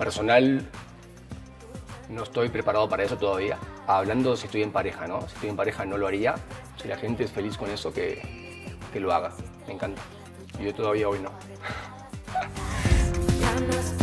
personal no estoy preparado para eso todavía. Hablando si estoy en pareja, ¿no? Si estoy en pareja no lo haría. Si la gente es feliz con eso, que lo haga. Me encanta. Y yo todavía hoy no.